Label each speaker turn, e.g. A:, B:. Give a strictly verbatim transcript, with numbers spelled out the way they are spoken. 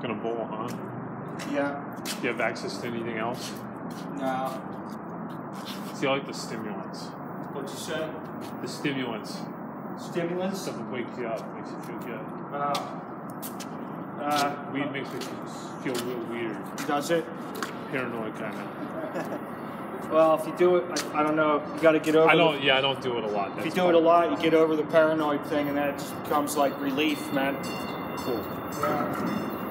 A: smoking a bowl, huh?
B: Yeah.
A: Do you have access to anything else?
B: No.
A: See, I like the stimulants.
B: What'd you say?
A: The stimulants.
B: Stimulants?
A: Stuff that wakes you up, makes you feel good.
B: Oh. Uh,
A: Weed makes me feel real weird.
B: Does it?
A: Paranoid, kind of.
B: Well, if you do it, I, I don't know, you got to get over
A: I don't,
B: the,
A: yeah, I don't do it a lot.
B: if you do it a lot, you get over the paranoid thing, and then it just becomes like relief, man.
A: Cool.
B: Yeah.